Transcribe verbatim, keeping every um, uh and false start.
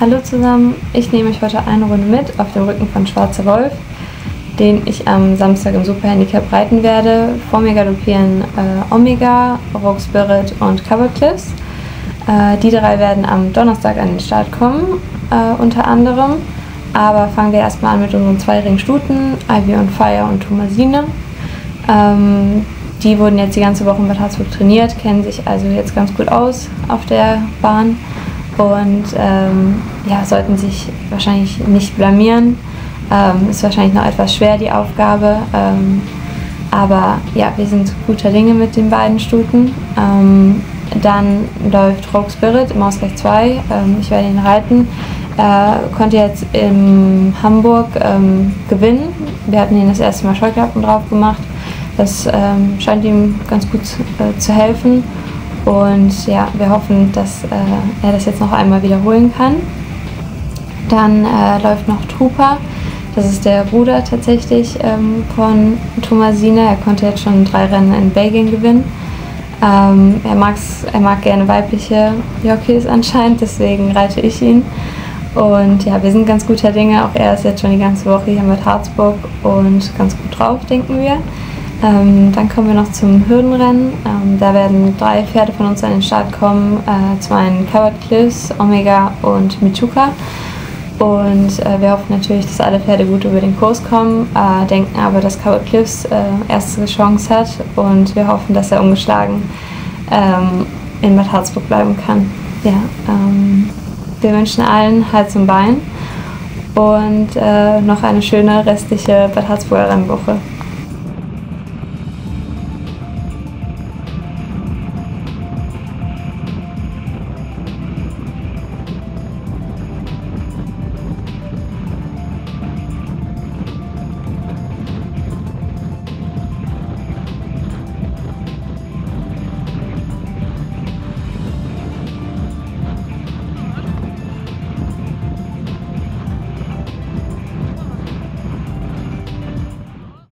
Hallo zusammen, ich nehme euch heute eine Runde mit auf dem Rücken von Schwarzer Wolf, den ich am Samstag im Superhandicap reiten werde. Vor mir galoppieren äh, Omega, Rogue Spirit und Covered Cliffs. Äh, die drei werden am Donnerstag an den Start kommen, äh, unter anderem. Aber fangen wir erstmal an mit unseren zweijährigen Stuten, Ivy on Fire und Thomasine. Ähm, die wurden jetzt die ganze Woche in Bad Harzburg trainiert, kennen sich also jetzt ganz gut aus auf der Bahn und ähm, ja, sollten sich wahrscheinlich nicht blamieren. Ähm, ist wahrscheinlich noch etwas schwer, die Aufgabe, ähm, aber ja, wir sind guter Dinge mit den beiden Stuten. Ähm, dann läuft Rogue Spirit im Ausgleich zwei, ähm, ich werde ihn reiten. Er konnte jetzt in Hamburg ähm, gewinnen. Wir hatten ihn das erste Mal Scheuklappen drauf gemacht. Das ähm, scheint ihm ganz gut äh, zu helfen. Und ja, wir hoffen, dass äh, er das jetzt noch einmal wiederholen kann. Dann äh, läuft noch Trooper. Das ist der Bruder tatsächlich ähm, von Thomasine. Er konnte jetzt schon drei Rennen in Belgien gewinnen. Ähm, er, mag's, er mag gerne weibliche Jockeys anscheinend, deswegen reite ich ihn. Und ja, wir sind ganz guter Dinge. Auch er ist jetzt schon die ganze Woche hier in Bad Harzburg und ganz gut drauf, denken wir. Ähm, dann kommen wir noch zum Hürdenrennen. Ähm, da werden drei Pferde von uns an den Start kommen. Äh, zum einen Covered Cliffs, Omega und Michuka. Und äh, wir hoffen natürlich, dass alle Pferde gut über den Kurs kommen, äh, denken aber, dass Covered Cliffs äh, erste Chance hat und wir hoffen, dass er ungeschlagen ähm, in Bad Harzburg bleiben kann. Ja, ähm, wir wünschen allen Hals und Bein und äh, noch eine schöne restliche Bad Harzburger Rennwoche.